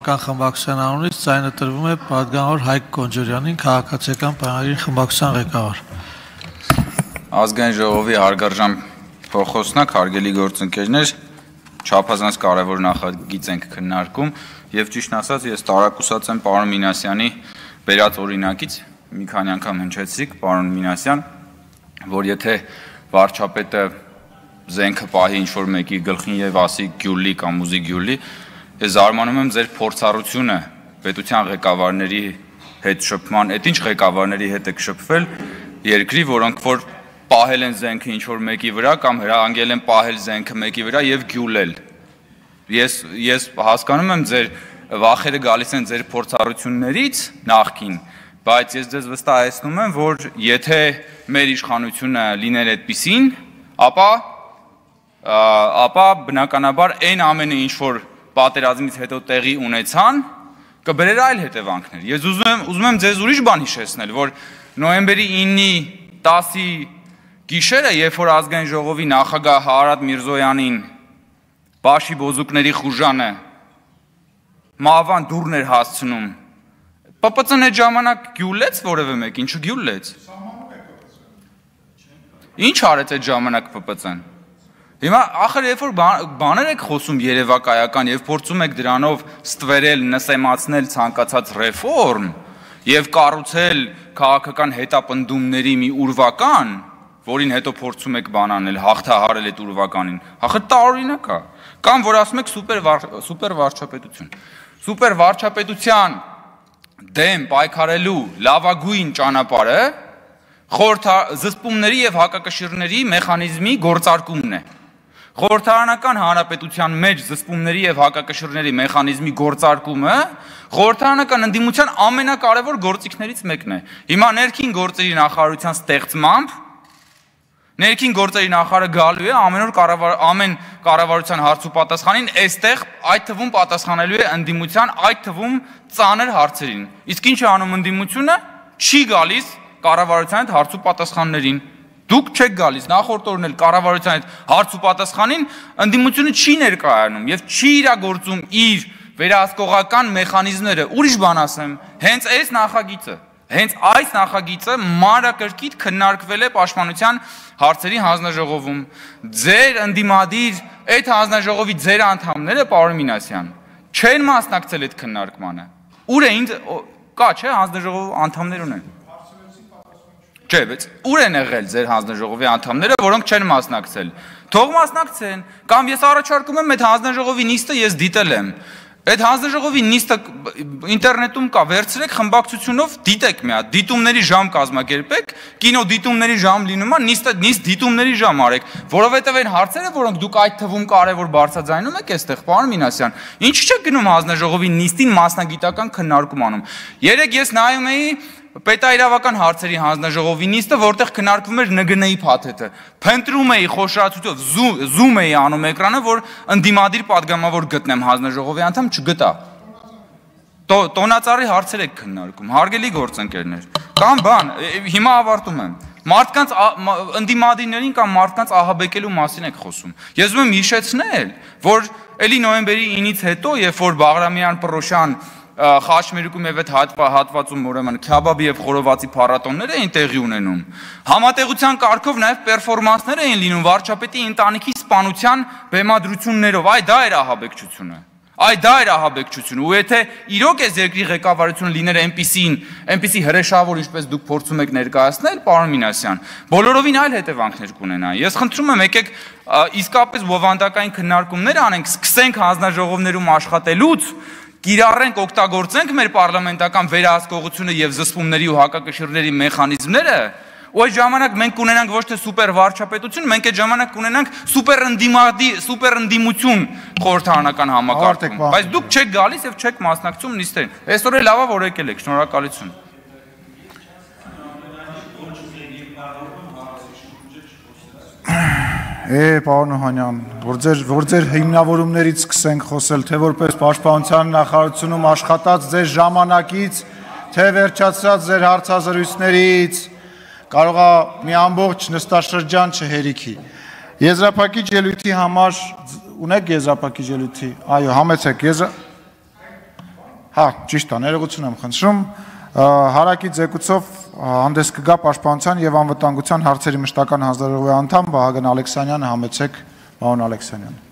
Ժողովրդական խմբակցության անունից ձայնը տրվում է պատգամավոր Հայկ Կոնջորյանին, քաղաքացիական պայմանագրի խմբակցության ղեկավար։ Ազգային ժողովի հարգարժան փոխոսնակ, հարգելի գործընկերներ, չափազանց կարևոր նախագիծ ենք քննարկում եւ ճիշտ ասած ես տարակուսած եմ պարոն Մինասյանի բերած օրինակից, մի քանի անգամ հնչեցիք պարոն Մինասյան, որ եթե վարչապետը զենքը պահի ինչ-որ մեկի գլխին եւ ասի գյուլի կամ ուզի գյուլի, ես զարմանում եմ ձեր փորձառությունը պետության ղեկավարների հետ շփման, այդ ինչ ղեկավարների հետ եք շփվել երկրի, որոնք որ պահել են զենքը ինչ-որ մեկի վրա կամ հրահանգել են պահել զենքը մեկի վրա եւ գյուլել։ Ես հասկանում եմ ձեր վախերը գալիս են ձեր փորձառություններից նախքին, բայց ես ձեզ վստահեցնում եմ, որ եթե մեր իշխանությունը լիներ այդպիսին, ապա բնականաբար այն ամենը ինչ որ պատերազմից հետո տեղի ունեցան, կբերեր այլ հետևանքներ։ Ես ուզում եմ ձեզ ուրիշ բան հիշեցնել, որ նոյեմբերի 9-ի 10-ի գիշերը, երբ որ ազգային ժողովի նախագահ Հարատ Միրզոյանին Բաշի բոզուկների խուժանը մահվան դուրն էր հասցնում, ՊՊՑ-ն այդ ժամանակ գյուլեց որևէ մեկին, չգյուլեց։ Ինչ արեց այդ ժամանակ ՊՊՑ-ն։ Հիմա ախր երբ որ բաներ եք խոսում երևակայական եւ փորձում եք դրանով ստվերել, նսեմացնել ցանկացած ռեֆորմ եւ կառուցել քաղաքական հետապնդումների մի ուրվական, որին հետո փորձում եք բան անել, հաղթահարել այդ ուրվականին, ախր տարօրինակ է։ Կամ որ ասում եք սուպեր վարչապետություն։ Սուպեր վարչապետության դեմ պայքարելու լավագույն ճանապարհը զսպումների եւ հակակշիռների մեխանիզմի գործարկումն է։ Խորհրդարանական հանրապետության մեջ զսպումների եւ հակակշիռների մեխանիզմի գործարկումը խորհրդարանական ընդդիմության ամենակարևոր գործիքներից մեկն է։ Հիմա ներքին գործերի նախարարության ստեղծմամբ ներքին գործերի նախարարը գալու է ամեն կառավարության հարց ու պատասխանին, այստեղ այդ թվում պատասխանելու է ընդդիմության այդ թվում ծանր հարցերին։ Իսկ ինչ է անում ընդդիմությունը, չի գալիս կառավարության այդ հարց ու պատասխաններին։ Դուք չեք գալիս, նախորդ օրն էլ կառավարության այդ հարց ու պատասխանին ընդդիմությունը չի ներկայանում եւ չի իրագործում իր վերահսկողական մեխանիզմները։ Ուրիշ բան ասեմ, հենց այս նախագիծը մանրակրկիտ քննարկվել է Պաշտպանության հարցերի հանձնաժողովում։ Ձեր ընդդիմադիր այդ հանձնաժողովի ձեր անդամները, պարոն Մինասյան, չեն մասնակցել այդ քննարկմանը։ Ուր է կա, չէ, հանձնաժողովի անդամներ ունեն։ Չէ, բայց ուր են եղել ձեր հանձնաժողովի անդամները, որոնք չեն մասնակցել։ Թող մասնակցեն, կամ ես առաջարկում եմ այդ հանձնաժողովի նիստը ես դիտել եմ։ Այդ հանձնաժողովի նիստը ինտերնետում կա, վերցրեք խմբակցությունով դիտեք մի հատ, դիտումների ժամ կազմակերպեք, կինո դիտումների ժամ լինում է, նիստ դիտումների ժամ արեք, որովհետև այն հարցերը, որոնք դուք այդ թվում կարևոր բարձրաձայնում եք այստեղ, պարոն Մինասյան, ինչ չեք գնում հանձնաժողովի նիստին մասնագիտական քննարկում անում։ Երեկ ես նայում էի պետաիրավական հարցերի հանձնաժողովի նիստը, որտեղ քննարկվում էր ՆԳՆ-ի փաթեթը։ Փնտրում էի խոշորացուցով, զում էի անում էկրանը, որ ընդդիմադիր պատգամավոր գտնեմ հանձնաժողովի անդամ, չգտա։ Տոնածառի հարցեր եք քննարկում, հարգելի գործընկերներ։ Կամ բան, հիմա ավարտում եմ։ Մարդկանց ընդդիմադիրներին կամ մարդկանց ահաբեկելու մասին եք խոսում։ Ես ուզում եմ հիշեցնել, որ էլի նոյեմբերի 9-ից հետո, երբ որ Բաղրամյան, Պռոշյան Խաչմերուկում եւ այդ հատվածում ուրեմն քյաբաբի եւ խորովածի փառատոններ էին տեղի ունենում։ Համատեղության կարգով նաեւ պերֆորմանսներ էին լինում վարչապետի ընտանիքի սպանության բեմադրություններով։ Դա էր ահաբեկչությունը։ Դա էր ահաբեկչությունը։ Ու եթե իրոք այս երկրի ղեկավարությունը լիներ այնպիսի հրեշավոր, ինչպես դուք փորձում եք ներկայացնել, պարոն Մինասյան, բոլորովին այլ հետևանքներ կունենա։ Ես խնդրում եմ, եկեք իսկապես բովանդակային քննարկումներ անենք, սկսենք հանձնաժողովներում աշխատելուց, կիրառենք, օգտագործենք մեր պարլամենտական վերահսկողությունը եւ զսպումների ու հակակշիռների մեխանիզմները, ու այդ ժամանակ մենք կունենանք ոչ թե սուպեր վարչապետություն, մենք այդ ժամանակ կունենանք սուպեր ընդդիմություն խորհրդարանական համակարգում, բայց դուք չեք գալիս եւ չեք մասնակցում նիստերին։ Այսօր էլ լավ է, որ եկել եք, շնորհակալություն։ Պարոն Օհանյան, որ ձեր հիմնավորումներից սկսենք խոսել, թե որպես Պաշտպանության նախարարությունում աշխատած ձեր ժամանակից, թե վերջացած ձեր հարցազրույցներից, կարող է մի ամբողջ նստաշրջան չհերիքի։ Եզրափակիչ ելույթի համար ունեք եզրափակիչ ելույթի։ Այո, համեցեք Հա, ճիշտ է, ներողություն եմ խնդրում։ Հարակի ձեկուցով հանդես կգա Պաշտպանության եւ անվտանգության հարցերի մշտական հանձնաժողովի անդամ Վահագն Ալեքսանյանը, համեցեք, պարոն Ալեքսանյան։